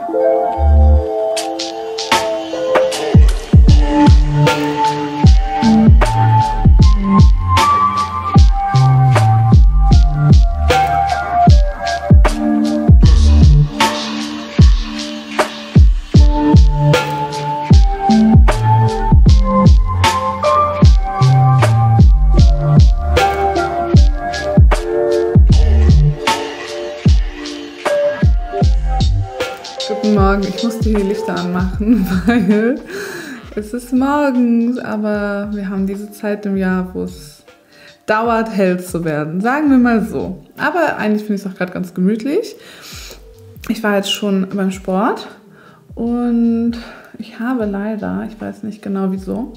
Guten Morgen, ich musste hier die Lichter anmachen, weil es ist morgens, aber wir haben diese Zeit im Jahr, wo es dauert, hell zu werden. Sagen wir mal so. Aber eigentlich finde ich es auch gerade ganz gemütlich. Ich war jetzt schon beim Sport und ich habe leider, ich weiß nicht genau wieso,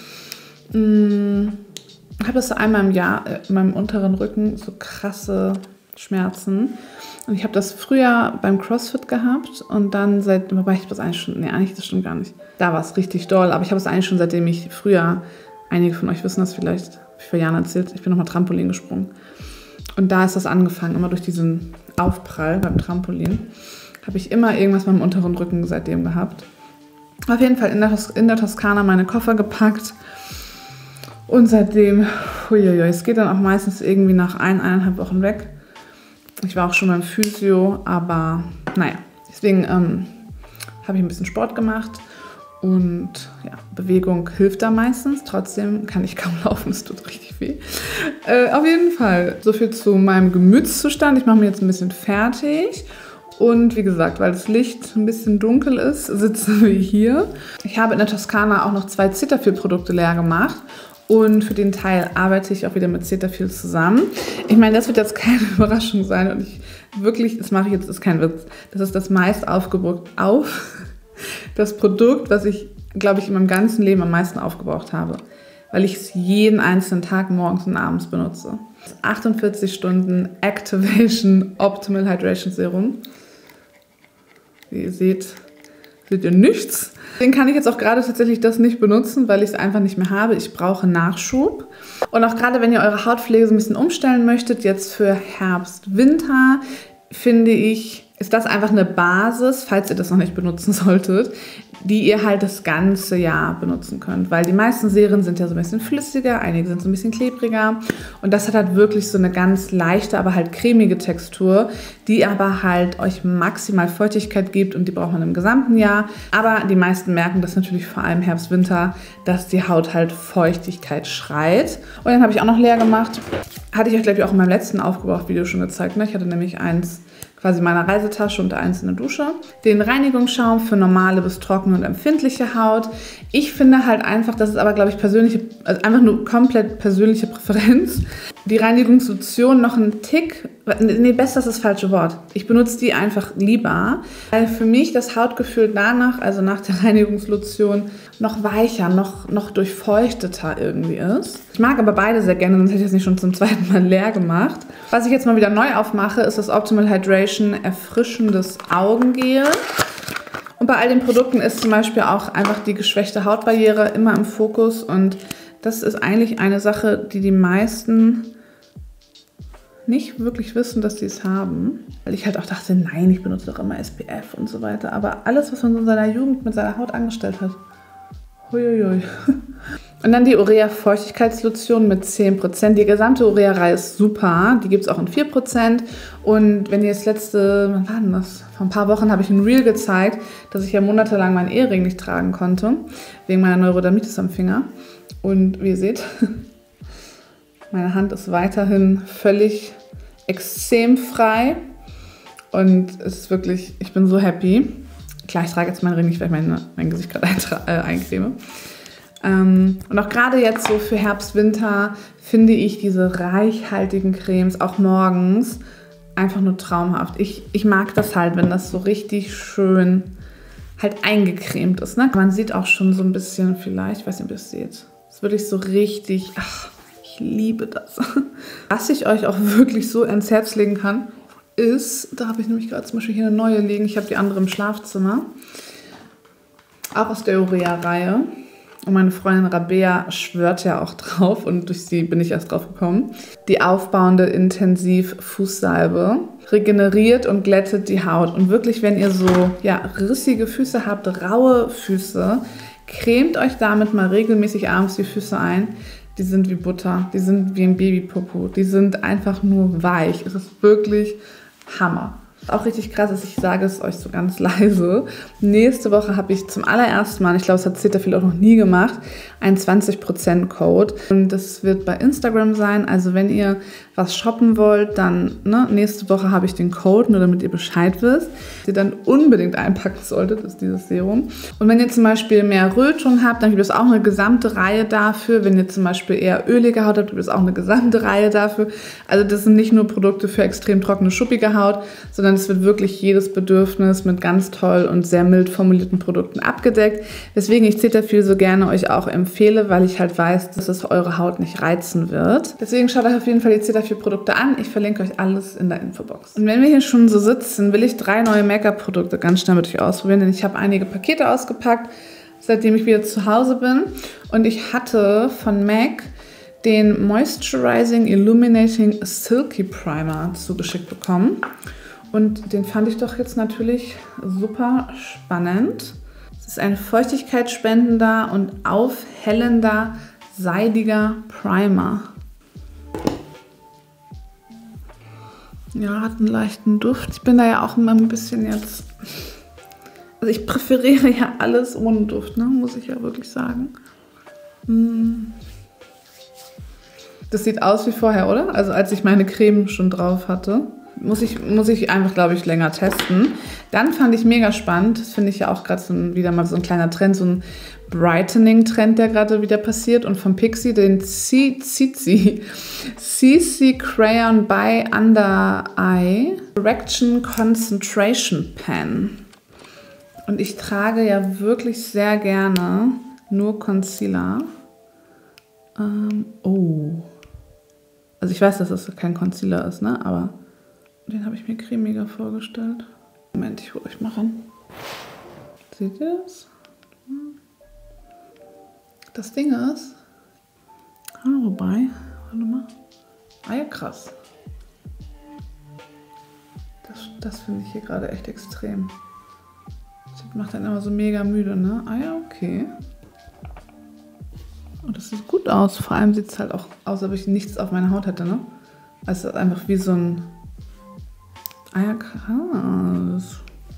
habe das so einmal im Jahr in meinem unteren Rücken so krasse Schmerzen. Und ich habe das früher beim CrossFit gehabt und dann wobei ich das eigentlich schon, nee, eigentlich das stimmt gar nicht. Da war es richtig doll, aber ich habe es eigentlich schon seitdem ich früher, einige von euch wissen das vielleicht, habe ich vor Jahren erzählt, ich bin nochmal Trampolin gesprungen. Und da ist das angefangen, immer durch diesen Aufprall beim Trampolin, habe ich immer irgendwas beim unteren Rücken seitdem gehabt. Auf jeden Fall in der Toskana meine Koffer gepackt und seitdem, es geht dann auch meistens irgendwie nach 1,5 Wochen weg. Ich war auch schon beim Physio, aber naja, deswegen habe ich ein bisschen Sport gemacht und ja, Bewegung hilft da meistens. Trotzdem kann ich kaum laufen, es tut richtig weh. Auf jeden Fall, so viel zu meinem Gemütszustand. Ich mache mir jetzt ein bisschen fertig und wie gesagt, weil das Licht ein bisschen dunkel ist, sitzen wir hier. Ich habe in der Toskana auch noch 2 Cetaphil-Produkte leer gemacht. Und für den Teil arbeite ich auch wieder mit Cetaphil zusammen. Ich meine, das wird jetzt keine Überraschung sein. Und das mache ich jetzt, ist kein Witz. Das ist das das Produkt, was ich, glaube ich, in meinem ganzen Leben am meisten aufgebraucht habe. Weil ich es jeden einzelnen Tag morgens und abends benutze. Das 48 Stunden Activation Optimal Hydration Serum. Wie ihr seht ihr nichts. Den kann ich jetzt auch gerade tatsächlich das nicht benutzen, weil ich es einfach nicht mehr habe. Ich brauche Nachschub. Und auch gerade, wenn ihr eure Hautpflege so ein bisschen umstellen möchtet, jetzt für Herbst, Winter, finde ich, ist das einfach eine Basis, falls ihr das noch nicht benutzen solltet, die ihr halt das ganze Jahr benutzen könnt. Weil die meisten Serien sind ja so ein bisschen flüssiger, einige sind so ein bisschen klebriger. Und das hat halt wirklich so eine ganz leichte, aber halt cremige Textur, die aber halt euch maximal Feuchtigkeit gibt und die braucht man im gesamten Jahr. Aber die meisten merken das natürlich vor allem Herbst, Winter, dass die Haut halt Feuchtigkeit schreit. Und dann habe ich auch noch leer gemacht. Hatte ich euch, glaube ich, auch in meinem letzten Aufgebraucht-Video schon gezeigt. Ne? Ich hatte nämlich eins quasi in meiner Reisetasche und eins in der Dusche. Den Reinigungsschaum für normale bis trockene und empfindliche Haut. Ich finde halt einfach, das ist aber, glaube ich, einfach nur komplett persönliche Präferenz. Die Reinigungslotion noch ein Tick, nee, besser ist das falsche Wort. Ich benutze die einfach lieber, weil für mich das Hautgefühl danach, also nach der Reinigungslotion, noch weicher, noch durchfeuchteter irgendwie ist. Ich mag aber beide sehr gerne, sonst hätte ich es nicht schon zum zweiten Mal leer gemacht. Was ich jetzt mal wieder neu aufmache, ist das Optimal Hydration erfrischendes Augengel. Und bei all den Produkten ist zum Beispiel auch einfach die geschwächte Hautbarriere immer im Fokus. Und das ist eigentlich eine Sache, die die meisten nicht wirklich wissen, dass sie es haben. Weil ich halt auch dachte, nein, ich benutze doch immer SPF und so weiter. Aber alles, was man so in seiner Jugend mit seiner Haut angestellt hat. Huiuiui. Und dann die Urea-Feuchtigkeitslotion mit 10%. Die gesamte Urea-Reihe ist super. Die gibt es auch in 4%. Und wenn ihr wann war denn das? Vor ein paar Wochen habe ich ein Reel gezeigt, dass ich ja monatelang meinen Ehering nicht tragen konnte. Wegen meiner Neurodermitis am Finger. Und wie ihr seht, meine Hand ist weiterhin völlig ekzemfrei. Und es ist wirklich, ich bin so happy. Klar, ich trage jetzt meinen Ring nicht, weil ich mein Gesicht gerade eincreme. Und auch gerade jetzt so für Herbst, Winter finde ich diese reichhaltigen Cremes auch morgens einfach nur traumhaft. Ich mag das halt, wenn das so richtig schön halt eingecremt ist. Ne? Man sieht auch schon so ein bisschen vielleicht, ich weiß nicht, ob ihr es seht. Es ist wirklich so richtig, ich liebe das. Was ich euch auch wirklich so ans Herz legen kann, ist, da habe ich nämlich gerade zum Beispiel hier eine neue liegen. Ich habe die andere im Schlafzimmer. Auch aus der Urea-Reihe. Und meine Freundin Rabea schwört ja auch drauf und durch sie bin ich erst drauf gekommen. Die aufbauende Intensiv-Fußsalbe regeneriert und glättet die Haut. Und wirklich, wenn ihr so rissige Füße habt, raue Füße, cremt euch damit mal regelmäßig abends die Füße ein. Die sind wie Butter, die sind wie ein Babypopo, die sind einfach nur weich. Es ist wirklich Hammer. Auch richtig krass ist, ich sage es euch so ganz leise. Nächste Woche habe ich zum allerersten Mal, ich glaube, das hat Cetaphil auch noch nie gemacht, einen 20% Code. Und das wird bei Instagram sein. Also wenn ihr was shoppen wollt, dann nächste Woche habe ich den Code, nur damit ihr Bescheid wisst. Was ihr dann unbedingt einpacken solltet, ist dieses Serum. Und wenn ihr zum Beispiel mehr Rötung habt, dann gibt es auch eine gesamte Reihe dafür. Wenn ihr zum Beispiel eher ölige Haut habt, gibt es auch eine gesamte Reihe dafür. Also das sind nicht nur Produkte für extrem trockene, schuppige Haut, sondern es wird wirklich jedes Bedürfnis mit ganz toll und sehr mild formulierten Produkten abgedeckt. Weswegen ich Cetaphil so gerne euch auch empfehle, weil ich halt weiß, dass es eure Haut nicht reizen wird. Deswegen schaut euch auf jeden Fall die Cetaphil-Produkte an. Ich verlinke euch alles in der Infobox. Und wenn wir hier schon so sitzen, will ich 3 neue Make-up-Produkte ganz schnell mit euch ausprobieren, denn ich habe einige Pakete ausgepackt, seitdem ich wieder zu Hause bin. Und ich hatte von MAC den Moisturizing Illuminating Silky Primer zugeschickt bekommen. Und den fand ich doch jetzt natürlich super spannend. Es ist ein feuchtigkeitsspendender und aufhellender, seidiger Primer. Ja, hat einen leichten Duft. Ich bin da ja auch immer ein bisschen jetzt... Also ich präferiere ja alles ohne Duft, ne? Muss ich ja wirklich sagen. Das sieht aus wie vorher, oder? Also als ich meine Creme schon drauf hatte. Muss ich einfach, glaube ich, länger testen. Dann fand ich mega spannend, das finde ich ja auch gerade wieder mal so ein kleiner Trend, so ein Brightening-Trend, der gerade wieder passiert. Und von Pixi den CC Crayon by Under Eye Correction Concentration Pen. Und ich trage ja wirklich sehr gerne nur Concealer. Also ich weiß, dass das kein Concealer ist, ne? Aber den habe ich mir cremiger vorgestellt. Moment, ich hole euch mal ran. Seht ihr das? Das Ding ist... wobei... Warte mal. Ja, krass. Das finde ich hier gerade echt extrem. Das macht dann immer so mega müde, ne? Ja, okay. Und das sieht gut aus. Vor allem sieht es halt auch aus, als ob ich nichts auf meiner Haut hätte, ne? Also einfach wie so ein... ja, krass.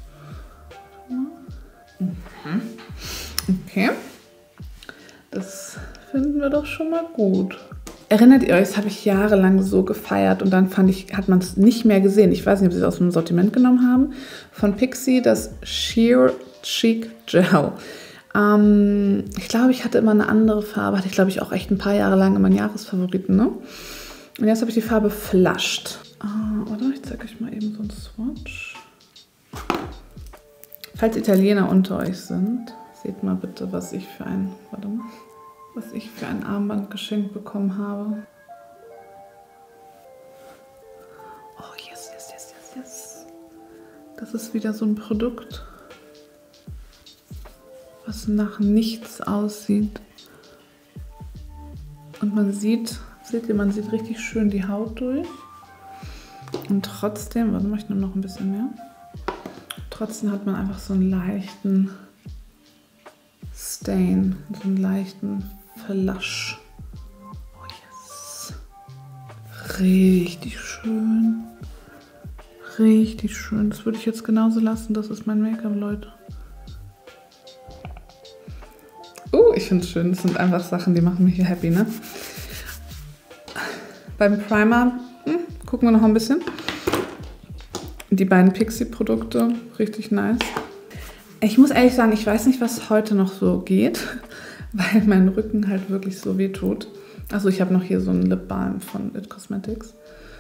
Okay. Das finden wir doch schon mal gut. Erinnert ihr euch, das habe ich jahrelang so gefeiert und dann hat man es nicht mehr gesehen. Ich weiß nicht, ob sie es aus dem Sortiment genommen haben. Von Pixi das Sheer Cheek Gel. Ich glaube, ich hatte immer eine andere Farbe. Hatte ich, glaube ich, auch echt ein paar Jahre lang in meinen Jahresfavoriten, ne? Und jetzt habe ich die Farbe Flushed. Oder? Ich zeige euch mal eben so einen Swatch. Falls Italiener unter euch sind, seht mal bitte, was ich für ein Armband geschenkt bekommen habe. Oh, yes. Das ist wieder so ein Produkt, was nach nichts aussieht. Und man sieht richtig schön die Haut durch. Und trotzdem, warte mal, ich nehme noch ein bisschen mehr. Trotzdem hat man einfach so einen leichten Stain, so einen leichten Verlasch. Oh yes. Richtig schön. Richtig schön. Das würde ich jetzt genauso lassen. Das ist mein Make-up, Leute. Ich finde es schön. Das sind einfach Sachen, die machen mich hier happy, ne? Beim Primer gucken wir noch ein bisschen. Die beiden Pixi-Produkte, richtig nice. Ich muss ehrlich sagen, ich weiß nicht, was heute noch so geht, weil mein Rücken halt wirklich so weh tut. Also ich habe noch hier so einen Lip Balm von It Cosmetics.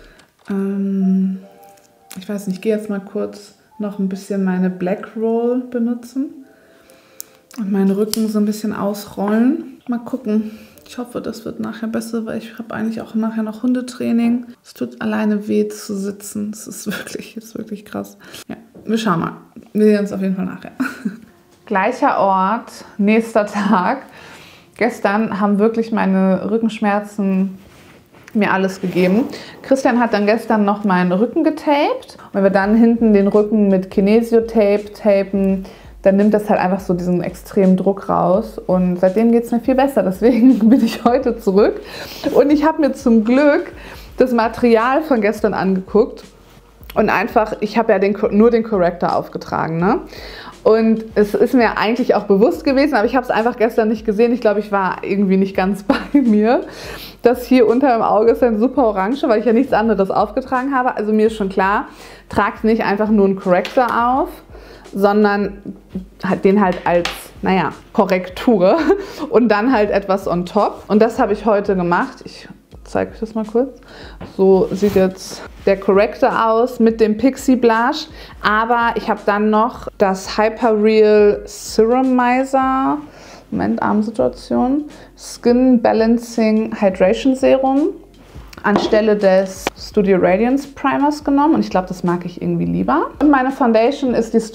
Ich weiß nicht, ich gehe jetzt mal kurz noch ein bisschen meine Black Roll benutzen und meinen Rücken so ein bisschen ausrollen. Mal gucken. Ich hoffe, das wird nachher besser, weil ich habe eigentlich auch nachher noch Hundetraining. Es tut alleine weh zu sitzen. Das ist wirklich krass. Ja, wir schauen mal. Wir sehen uns auf jeden Fall nachher. Gleicher Ort, nächster Tag. Gestern haben wirklich meine Rückenschmerzen mir alles gegeben. Christian hat dann gestern noch meinen Rücken getaped. Und wenn wir dann hinten den Rücken mit Kinesio-Tape tapen, dann nimmt das halt einfach so diesen extremen Druck raus. Und seitdem geht es mir viel besser. Deswegen bin ich heute zurück. Und ich habe mir zum Glück das Material von gestern angeguckt. Und einfach, ich habe ja nur den Corrector aufgetragen, ne? Und es ist mir eigentlich auch bewusst gewesen, aber ich habe es einfach gestern nicht gesehen. Ich glaube, ich war irgendwie nicht ganz bei mir. Das hier unter dem Auge ist dann super orange, weil ich ja nichts anderes aufgetragen habe. Also mir ist schon klar, tragt nicht einfach nur einen Corrector auf, sondern den halt als, naja, Korrektur und dann halt etwas on top. Und das habe ich heute gemacht. Ich zeige euch das mal kurz. So sieht jetzt der Corrector aus mit dem Pixie Blush. Aber ich habe dann noch das Hyperreal Serumizer, Moment, Armsituation, Skin Balancing Hydration Serum anstelle des Studio Radiance Primers genommen. Und ich glaube, das mag ich irgendwie lieber. Und meine Foundation ist die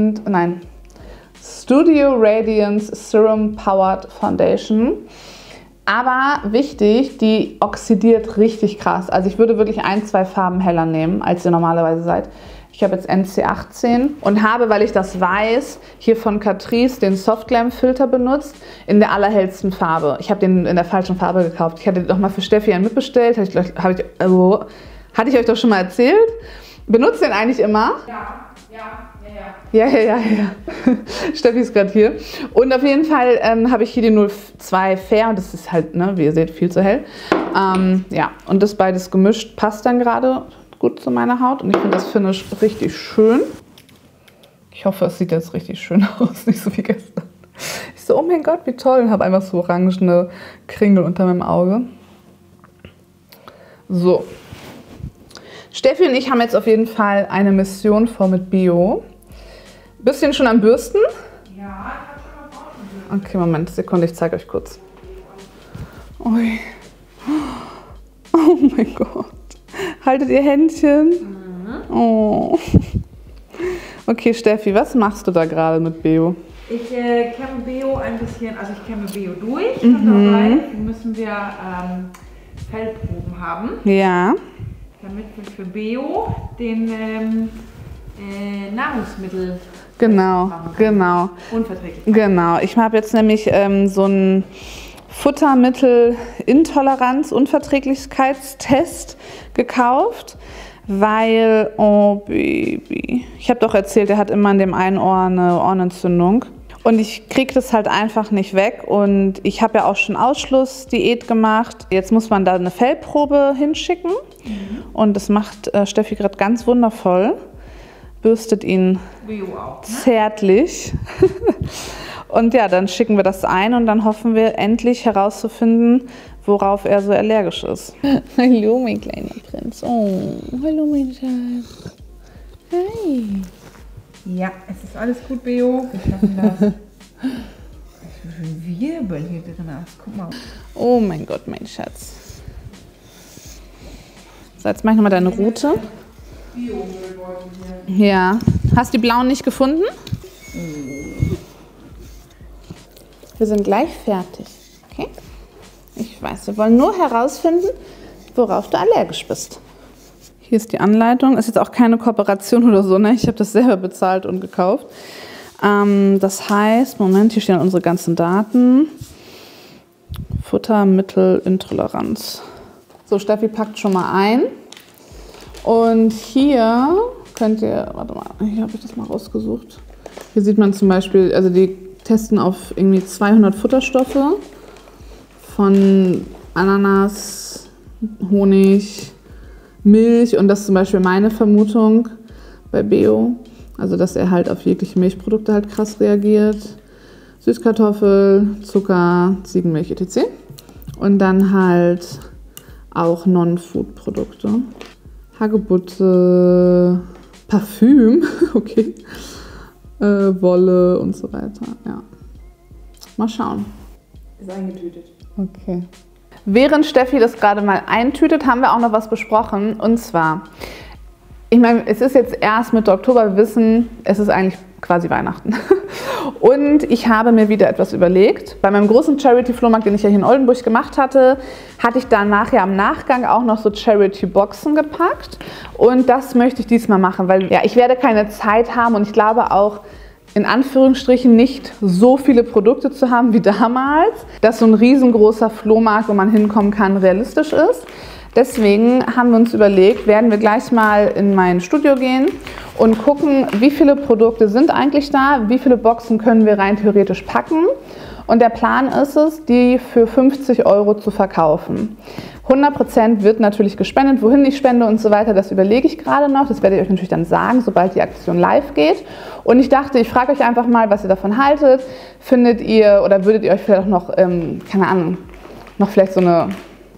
Studio Radiance Serum Powered Foundation. Aber wichtig, die oxidiert richtig krass. Also ich würde wirklich 1-2 Farben heller nehmen, als ihr normalerweise seid. Ich habe jetzt NC18 und habe, weil ich das weiß, hier von Catrice den Soft Glam Filter benutzt in der allerhellsten Farbe. Ich habe den in der falschen Farbe gekauft. Ich hatte den doch mal für Steffi einen mitbestellt. Hatte ich euch doch schon mal erzählt. Benutzt den eigentlich immer? Ja. Steffi ist gerade hier. Und auf jeden Fall habe ich hier die 02 Fair und das ist halt, ne, wie ihr seht, viel zu hell. Ja, und das beides gemischt passt dann gerade gut zu meiner Haut und ich finde das Finish richtig schön. Ich hoffe, es sieht jetzt richtig schön aus, nicht so wie gestern. Ich so, oh mein Gott, wie toll, und habe einfach so orangene Kringel unter meinem Auge. So. Steffi und ich haben jetzt auf jeden Fall eine Mission vor mit Bio. Bist du denn schon am Bürsten? Ja, ich habe schon mal draußen. Okay, Moment, Sekunde, ich zeige euch kurz. Ui. Oh mein Gott. Haltet ihr Händchen? Mhm. Oh. Okay, Steffi, was machst du da gerade mit Bio? Ich kämme Bio ein bisschen, also ich kämme Bio durch und dabei müssen wir Feldproben haben. Ja. Damit wir für Bio den Nahrungsmittel Genau. unverträglich. Genau. Ich habe jetzt nämlich so einen Futtermittel-Intoleranz-Unverträglichkeitstest gekauft, weil, oh Baby, ich habe doch erzählt, er hat immer in dem einen Ohr eine Ohrenentzündung. Und ich kriege das halt einfach nicht weg. Und ich habe ja auch schon Ausschlussdiät gemacht. Jetzt muss man da eine Fellprobe hinschicken. Und das macht Steffi gerade ganz wundervoll. Bürstet ihn Bio auch, ne? Zärtlich. Und ja, dann schicken wir das ein und dann hoffen wir endlich herauszufinden, worauf er so allergisch ist. Hallo, mein kleiner Prinz. Oh, hallo, mein Schatz. Hi. Ja, es ist alles gut, Bio. Wir schaffen das. Wie viel Wirbel hier drin hast. Guck mal. Oh mein Gott, mein Schatz. So, jetzt mach ich nochmal deine Route. Bio-Müllbeutel hier. Ja. Hast du die blauen nicht gefunden? Wir sind gleich fertig. Okay? Ich weiß, wir wollen nur herausfinden, worauf du allergisch bist. Hier ist die Anleitung. Ist jetzt auch keine Kooperation oder so, ne? Ich habe das selber bezahlt und gekauft. Das heißt, Moment, hier stehen unsere ganzen Daten. Futtermittelintoleranz. So, Steffi packt schon mal ein. Und hier könnt ihr, warte mal, hier habe ich das mal rausgesucht. Hier sieht man zum Beispiel, also die testen auf irgendwie 200 Futterstoffe von Ananas, Honig, Milch und das ist zum Beispiel meine Vermutung bei Bio. Also dass er halt auf jegliche Milchprodukte halt krass reagiert. Süßkartoffel, Zucker, Ziegenmilch etc. Und dann halt auch Non-Food-Produkte. Hagebutte, Parfüm, okay, Wolle und so weiter, ja. Mal schauen. Ist eingetütet. Okay. Während Steffi das gerade mal eintütet, haben wir auch noch was besprochen. Und zwar, ich meine, es ist jetzt erst Mitte Oktober, wir wissen, es ist eigentlich quasi Weihnachten. Und ich habe mir wieder etwas überlegt. Bei meinem großen Charity-Flohmarkt, den ich ja hier in Oldenburg gemacht hatte, hatte ich dann nachher am Nachgang auch noch so Charity-Boxen gepackt. Und das möchte ich diesmal machen, weil ja, ich werde keine Zeit haben und ich glaube auch, in Anführungsstrichen nicht so viele Produkte zu haben wie damals, dass so ein riesengroßer Flohmarkt, wo man hinkommen kann, realistisch ist. Deswegen haben wir uns überlegt, werden wir gleich mal in mein Studio gehen und gucken, wie viele Produkte sind eigentlich da, wie viele Boxen können wir rein theoretisch packen. Und der Plan ist es, die für 50 € zu verkaufen. 100% wird natürlich gespendet, wohin ich spende und so weiter, das überlege ich gerade noch. Das werde ich euch natürlich dann sagen, sobald die Aktion live geht. Und ich dachte, ich frage euch einfach mal, was ihr davon haltet. Findet ihr oder würdet ihr euch vielleicht auch noch, keine Ahnung, noch vielleicht so eine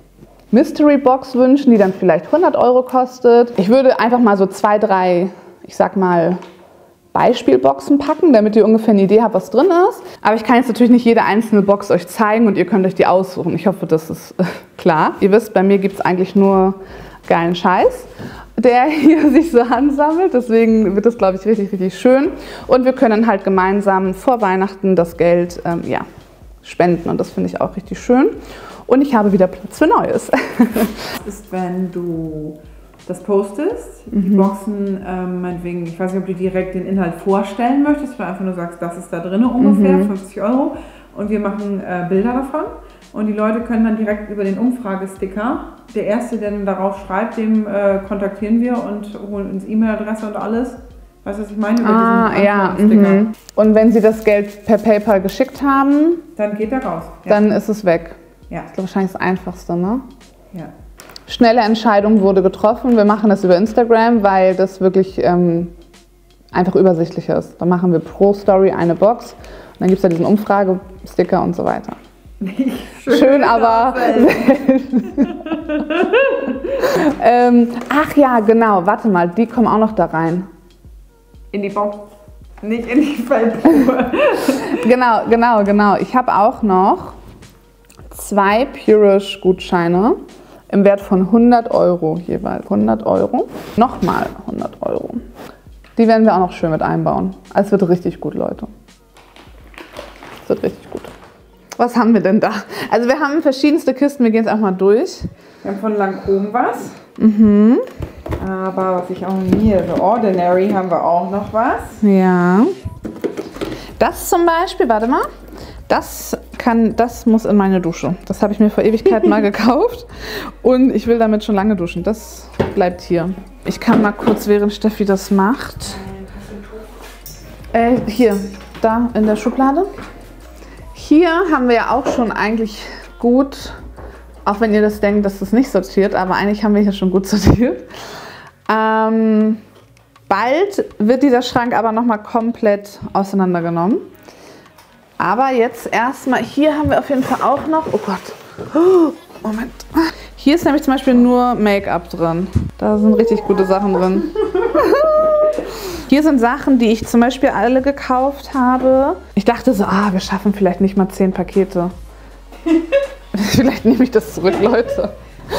Mystery Box wünschen, die dann vielleicht 100 € kostet. Ich würde einfach mal so 2, 3, ich sag mal, Beispielboxen packen, damit ihr ungefähr eine Idee habt, was drin ist. Aber ich kann jetzt natürlich nicht jede einzelne Box euch zeigen und ihr könnt euch die aussuchen. Ich hoffe, das ist klar. Ihr wisst, bei mir gibt es eigentlich nur geilen Scheiß, der hier sich so ansammelt. Deswegen wird das, glaube ich, richtig, richtig schön. Und wir können halt gemeinsam vor Weihnachten das Geld ja, spenden. Und das finde ich auch richtig schön. Und ich habe wieder Platz für Neues. Das ist, wenn du das postest, die Boxen, meinetwegen, ich weiß nicht, ob du direkt den Inhalt vorstellen möchtest, oder einfach nur sagst, das ist da drin ungefähr, 50 € und wir machen Bilder davon und die Leute können dann direkt über den Umfragesticker, der Erste, der dann darauf schreibt, dem kontaktieren wir und holen uns E-Mail-Adresse und alles. Weißt du, was ich meine? Ja. Und wenn sie das Geld per PayPal geschickt haben, dann geht er raus. Ja. Dann ist es weg. Ja. Das ist wahrscheinlich das Einfachste, ne? Ja. Schnelle Entscheidung wurde getroffen. Wir machen das über Instagram, weil das wirklich einfach übersichtlicher ist. Da machen wir pro Story eine Box und dann gibt es ja diesen Umfragesticker und so weiter. Schön, aber ach ja, genau, warte mal, die kommen auch noch da rein. In die Box, nicht in die Feldprobe. Genau. Ich habe auch noch 2 Purish-Gutscheine im Wert von 100 € jeweils. 100 €. Nochmal 100 €. Die werden wir auch noch schön mit einbauen. Es wird richtig gut, Leute. Es wird richtig gut. Was haben wir denn da? Also wir haben verschiedenste Kisten, wir gehen jetzt auch mal durch. Wir haben von Lancôme was. Aber was ich auch hier, The Ordinary, haben wir auch noch was. Ja. Das zum Beispiel, warte mal. Das muss in meine Dusche. Das habe ich mir vor Ewigkeiten mal gekauft und ich will damit schon lange duschen. Das bleibt hier. Ich kann mal kurz, während Steffi das macht. Hier, da in der Schublade. Hier haben wir ja auch schon eigentlich gut, auch wenn ihr das denkt, dass das nicht sortiert, aber eigentlich haben wir hier schon gut sortiert. Bald wird dieser Schrank aber nochmal komplett auseinandergenommen. Aber jetzt erstmal, hier haben wir auf jeden Fall auch noch, oh Gott, oh, Moment. Hier ist nämlich zum Beispiel nur Make-up drin. Da sind richtig gute Sachen drin. Hier sind Sachen, die ich zum Beispiel alle gekauft habe. Ich dachte so, wir schaffen vielleicht nicht mal 10 Pakete. Vielleicht nehme ich das zurück, Leute.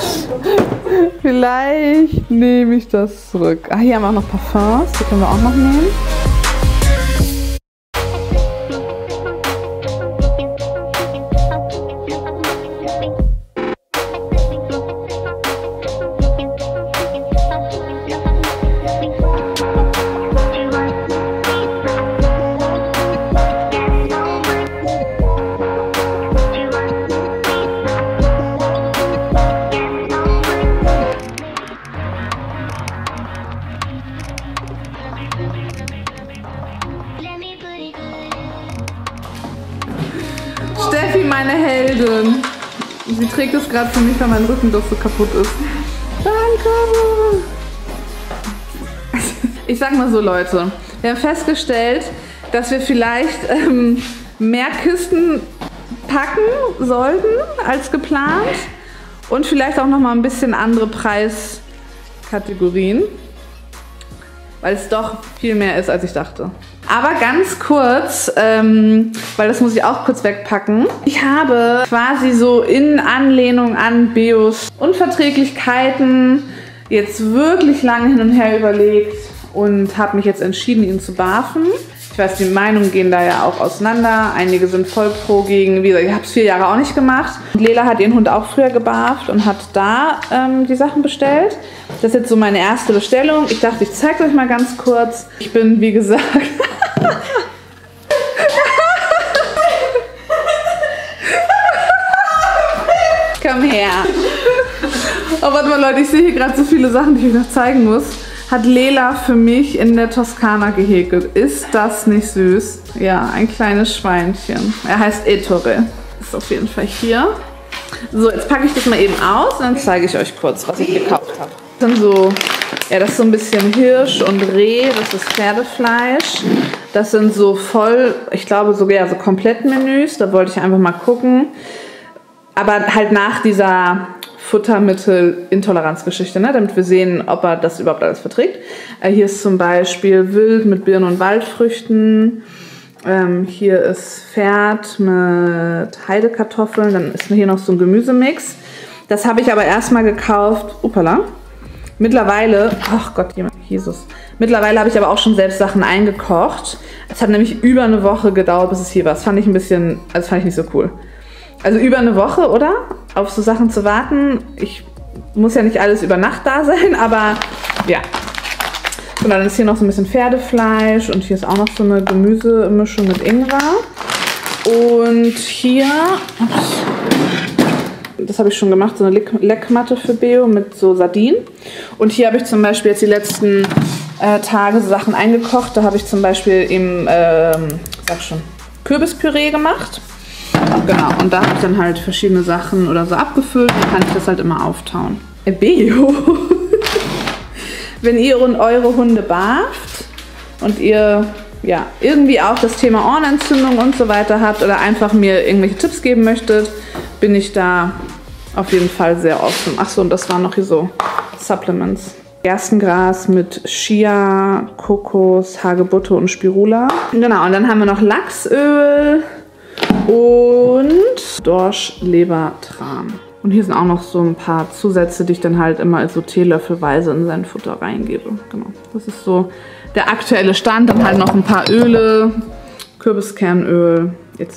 Vielleicht nehme ich das zurück. Hier haben wir auch noch Parfums, die können wir auch noch nehmen. Steffi, meine Heldin. Sie trägt es gerade für mich, weil mein Rücken doch so kaputt ist. Danke. Ich sag mal so, Leute. Wir haben festgestellt, dass wir vielleicht mehr Kisten packen sollten als geplant. Und vielleicht auch noch mal ein bisschen andere Preiskategorien. Weil es doch viel mehr ist, als ich dachte. Aber ganz kurz, weil das muss ich auch kurz wegpacken. Ich habe quasi so in Anlehnung an Beos Unverträglichkeiten jetzt wirklich lange hin und her überlegt und habe mich jetzt entschieden, ihn zu barfen. Ich weiß, die Meinungen gehen da ja auch auseinander. Einige sind voll pro gegen, wie gesagt, ich habe es 4 Jahre auch nicht gemacht. Und Lela hat ihren Hund auch früher gebarft und hat da die Sachen bestellt. Das ist jetzt so meine erste Bestellung. Ich dachte, ich zeige euch mal ganz kurz. Ich bin, wie gesagt... Komm her. Oh, warte mal, Leute, ich sehe hier gerade so viele Sachen, die ich euch noch zeigen muss. Hat Lela für mich in der Toskana gehäkelt. Ist das nicht süß? Ja, ein kleines Schweinchen. Er heißt Ettore. Ist auf jeden Fall hier. So, jetzt packe ich das mal eben aus und dann zeige ich euch kurz, was ich gekauft habe. Dann so, ja, das ist so ein bisschen Hirsch und Reh, das ist Pferdefleisch. Das sind so voll, ich glaube sogar ja, so Komplettmenüs. Da wollte ich einfach mal gucken. Aber halt nach dieser Futtermittel-Intoleranzgeschichte, ne? Damit wir sehen, ob er das überhaupt alles verträgt. Hier ist zum Beispiel Wild mit Birnen und Waldfrüchten. Hier ist Pferd mit Heidekartoffeln. Dann ist hier noch so ein Gemüsemix. Das habe ich aber erstmal gekauft. Upala. Mittlerweile, ach Gott, Jesus. Mittlerweile habe ich aber auch schon selbst Sachen eingekocht. Es hat nämlich über eine Woche gedauert, bis es hier war. Das fand ich ein bisschen, also das fand ich nicht so cool. Also über eine Woche, oder? Auf so Sachen zu warten. Ich muss ja nicht alles über Nacht da sein, aber ja. Und dann ist hier noch so ein bisschen Pferdefleisch und hier ist auch noch so eine Gemüsemischung mit Ingwer. Und hier, das habe ich schon gemacht, so eine Leckmatte für Beo mit so Sardinen. Und hier habe ich zum Beispiel jetzt die letzten Tage so Sachen eingekocht. Da habe ich zum Beispiel eben, Kürbispüree gemacht. Genau, und da habe ich dann halt verschiedene Sachen oder so abgefüllt. Dann kann ich das halt immer auftauen. Beo. Wenn ihr und eure Hunde barft und ihr ja irgendwie auch das Thema Ohrenentzündung und so weiter habt oder einfach mir irgendwelche Tipps geben möchtet, bin ich da auf jeden Fall sehr offen. Achso, und das waren noch hier so Supplements. Gerstengras mit Chia, Kokos, Hagebutte und Spirula. Genau, und dann haben wir noch Lachsöl und Dorschlebertran. Und hier sind auch noch so ein paar Zusätze, die ich dann halt immer so teelöffelweise in sein Futter reingebe. Genau, das ist so der aktuelle Stand. Dann halt noch ein paar Öle, Kürbiskernöl etc.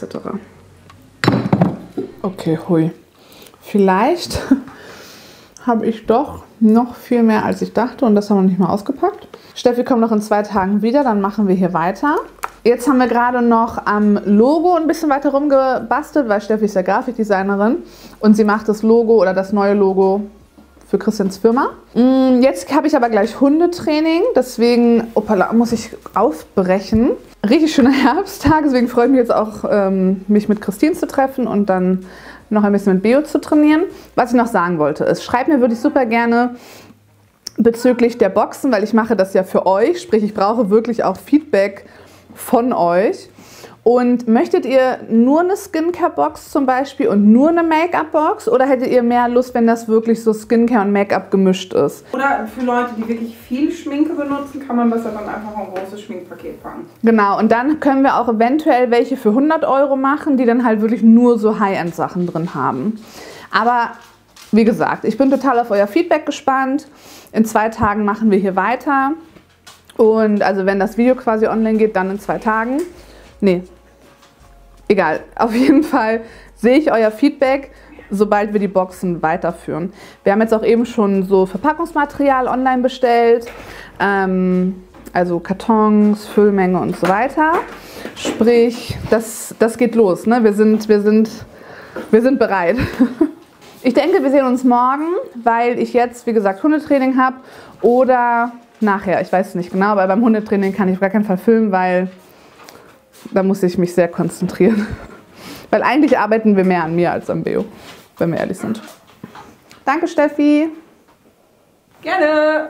Okay, hui. Vielleicht habe ich doch noch viel mehr, als ich dachte. Und das haben wir nicht mal ausgepackt. Steffi kommt noch in 2 Tagen wieder, dann machen wir hier weiter. Jetzt haben wir gerade noch am Logo ein bisschen weiter rumgebastelt, weil Steffi ist ja Grafikdesignerin und sie macht das Logo oder das neue Logo für Christians Firma. Jetzt habe ich aber gleich Hundetraining, deswegen muss ich aufbrechen. Richtig schöner Herbsttag, deswegen freue ich mich jetzt auch, mich mit Christine zu treffen und dann noch ein bisschen mit Beo zu trainieren. Was ich noch sagen wollte ist, schreibt mir wirklich super gerne bezüglich der Boxen, weil ich mache das ja für euch, sprich ich brauche wirklich auch Feedback von euch. Und möchtet ihr nur eine Skincare-Box zum Beispiel und nur eine Make-up-Box oder hättet ihr mehr Lust, wenn das wirklich so Skincare und Make-up gemischt ist? Oder für Leute, die wirklich viel Schminke benutzen, kann man das dann einfach ein großes Schminkpaket packen. Genau, und dann können wir auch eventuell welche für 100 € machen, die dann halt wirklich nur so High-End-Sachen drin haben. Aber wie gesagt, ich bin total auf euer Feedback gespannt. In 2 Tagen machen wir hier weiter. Und also wenn das Video quasi online geht, dann in 2 Tagen. Nee, egal. Auf jeden Fall sehe ich euer Feedback, sobald wir die Boxen weiterführen. Wir haben jetzt auch eben schon so Verpackungsmaterial online bestellt. Also Kartons, Füllmenge und so weiter. Sprich, das geht los. Ne? Wir sind bereit. Ich denke, wir sehen uns morgen, weil ich jetzt, wie gesagt, Hundetraining habe oder nachher. Ich weiß es nicht genau, aber beim Hundetraining kann ich auf gar keinen Fall filmen, weil da muss ich mich sehr konzentrieren. Weil eigentlich arbeiten wir mehr an mir als an Beo, wenn wir ehrlich sind. Danke, Steffi. Gerne.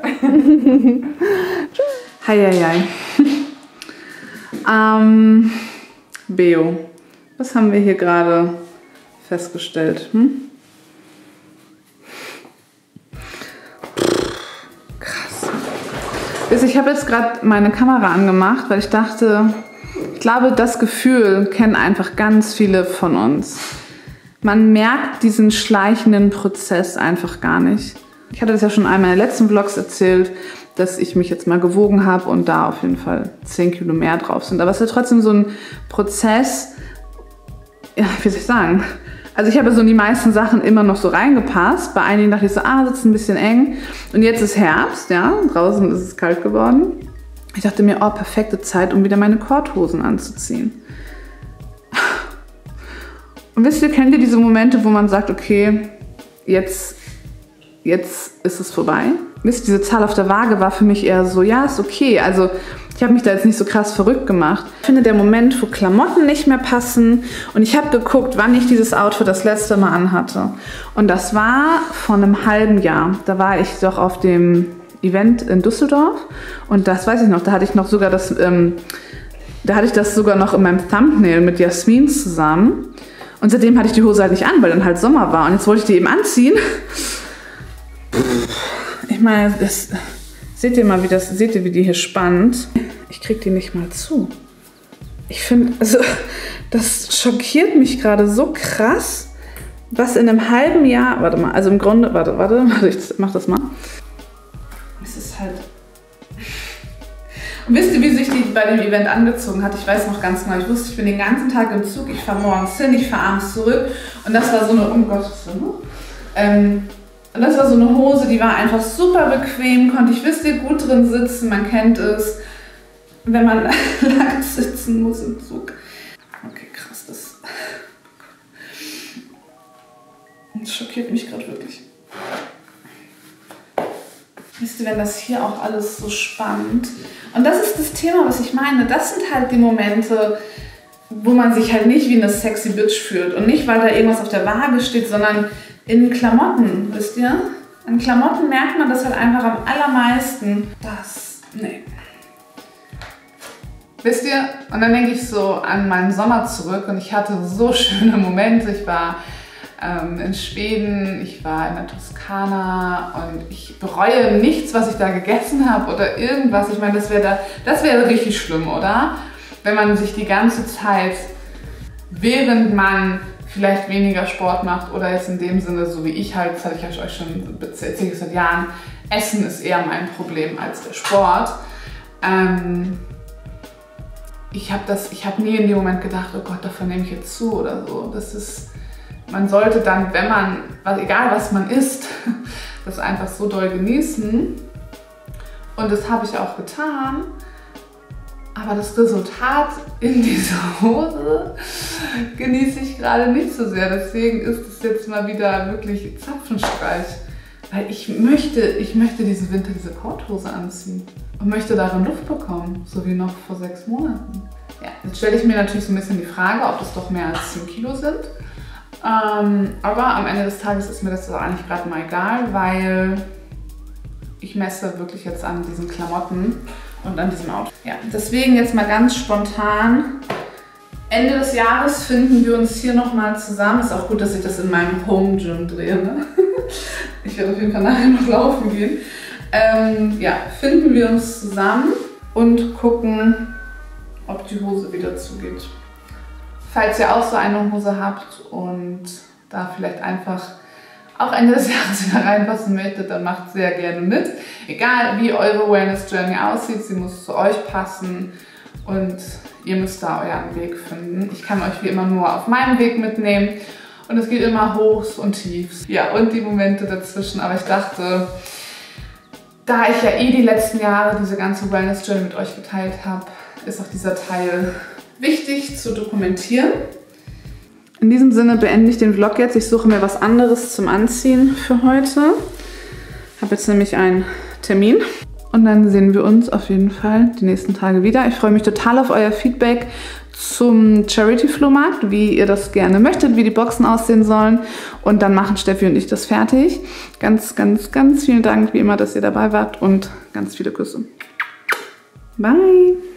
Heieiei. Beo, was haben wir hier gerade festgestellt? Ich habe jetzt gerade meine Kamera angemacht, weil ich dachte, ich glaube, das Gefühl kennen einfach ganz viele von uns. Man merkt diesen schleichenden Prozess einfach gar nicht. Ich hatte das ja schon einmal in den letzten Vlogs erzählt, dass ich mich jetzt mal gewogen habe und da auf jeden Fall 10 Kilo mehr drauf sind. Aber es ist ja trotzdem so ein Prozess, ja, wie soll ich sagen? Also ich habe so in die meisten Sachen immer noch so reingepasst. Bei einigen dachte ich so, sitzt ein bisschen eng. Und jetzt ist Herbst, ja, draußen ist es kalt geworden. Ich dachte mir, perfekte Zeit, um wieder meine Korthosen anzuziehen. Und wisst ihr, kennt ihr diese Momente, wo man sagt, okay, jetzt ist es vorbei? Wisst ihr, diese Zahl auf der Waage war für mich eher so, ja, ist okay. Also ich habe mich da jetzt nicht so krass verrückt gemacht. Ich finde, der Moment, wo Klamotten nicht mehr passen, und ich habe geguckt, wann ich dieses Outfit das letzte Mal anhatte. Und das war vor einem halben Jahr. Da war ich doch auf dem Event in Düsseldorf und das weiß ich noch, da hatte ich noch sogar das sogar noch in meinem Thumbnail mit Jasmin zusammen. Und seitdem hatte ich die Hose halt nicht an, weil dann halt Sommer war. Und jetzt wollte ich die eben anziehen. Ich meine, seht ihr, wie die hier spannt? Ich krieg die nicht mal zu. Ich finde, also, das schockiert mich gerade so krass, was in einem halben Jahr, warte mal, also im Grunde, warte, ich mach das mal. Es ist halt... Und wisst ihr, wie sich die bei dem Event angezogen hat? Ich weiß noch ganz genau, ich wusste, ich bin den ganzen Tag im Zug, ich fahre morgens hin, ich fahre abends zurück und das war so eine, und das war so eine Hose, die war einfach super bequem, konnte ich, wisst ihr, gut drin sitzen, man kennt es, wenn man lang sitzen muss im Zug. Okay, krass, das schockiert mich gerade wirklich. Wisst ihr, wenn das hier auch alles so spannt. Und das ist das Thema, was ich meine. Das sind halt die Momente, wo man sich halt nicht wie eine sexy Bitch fühlt. Und nicht, weil da irgendwas auf der Waage steht, sondern in Klamotten, wisst ihr? An Klamotten merkt man das halt einfach am allermeisten. Nee. Wisst ihr? Und dann denke ich so an meinen Sommer zurück und ich hatte so schöne Momente. Ich war in Schweden, ich war in der Toskana und ich bereue nichts, was ich da gegessen habe oder irgendwas. Ich meine, das wäre richtig schlimm, oder? Wenn man sich die ganze Zeit, während man vielleicht weniger Sport macht oder jetzt in dem Sinne, so wie ich halt, das hatte ich euch schon erzählt seit Jahren, Essen ist eher mein Problem als der Sport. Ich habe nie in dem Moment gedacht, oh Gott, davon nehme ich jetzt zu oder so. Man sollte dann, wenn man, egal was man isst, das einfach so doll genießen. Und das habe ich auch getan. Aber das Resultat in dieser Hose genieße ich gerade nicht so sehr. Deswegen ist es jetzt mal wieder wirklich Zapfenstreich. Weil ich möchte diesen Winter diese Korthose anziehen. Und möchte darin Luft bekommen, so wie noch vor 6 Monaten. Ja, jetzt stelle ich mir natürlich so ein bisschen die Frage, ob das doch mehr als 10 Kilo sind. Aber am Ende des Tages ist mir das eigentlich gerade mal egal, weil ich messe wirklich jetzt an diesen Klamotten und an diesem Outfit. Ja, deswegen jetzt mal ganz spontan. Ende des Jahres finden wir uns hier nochmal zusammen. Ist auch gut, dass ich das in meinem Home Gym drehe. Ne? Ich werde auf jeden Fall nachher noch laufen gehen. Ja, finden wir uns zusammen und gucken, ob die Hose wieder zugeht. Falls ihr auch so eine Hose habt und da vielleicht einfach auch Ende des Jahres wieder reinpassen möchtet, dann macht sehr gerne mit. Egal wie eure Wellness Journey aussieht, sie muss zu euch passen und ihr müsst da euren Weg finden. Ich kann euch wie immer nur auf meinem Weg mitnehmen und es geht immer Hochs und Tiefs. Ja, und die Momente dazwischen, aber ich dachte, da ich ja die letzten Jahre diese ganze Wellness Journey mit euch geteilt habe, ist auch dieser Teil wichtig zu dokumentieren. In diesem Sinne beende ich den Vlog jetzt. Ich suche mir was anderes zum Anziehen für heute. Ich habe jetzt nämlich einen Termin. Und dann sehen wir uns auf jeden Fall die nächsten Tage wieder. Ich freue mich total auf euer Feedback zum Charity-Flohmarkt, wie ihr das gerne möchtet, wie die Boxen aussehen sollen. Und dann machen Steffi und ich das fertig. Ganz, ganz, ganz vielen Dank, wie immer, dass ihr dabei wart und ganz viele Küsse. Bye!